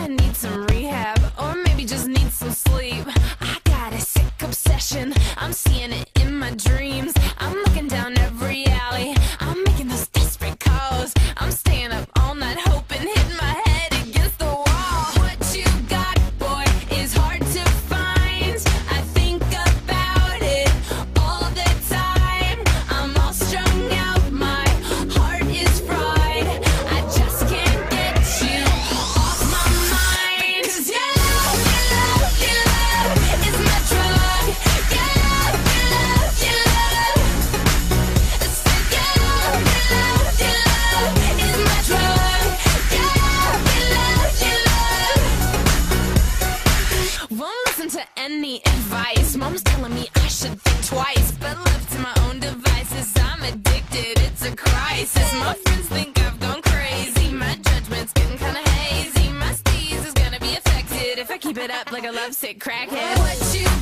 need some rehab, or maybe just need some sleep. I got a sick obsession, I'm seeing it in my dreams. I'm looking down every alley, I'm making those desperate calls. I'm staying up all night hoping, hitting my head against the wall. What you got, boy, is hard to find. I think about it all the time. I'm all strung out, my heart is fried. I just can't get you off my mind. 'Cause your love is my drug. Your love is my drug. Won't listen to any advice. Mom's telling me I should think twice, but left to my own devices, I'm addicted, it's a crisis. My friends think I've gone crazy, my judgment's getting kinda hazy. My steez is gonna be affected if I keep it up like a lovesick crackhead. What you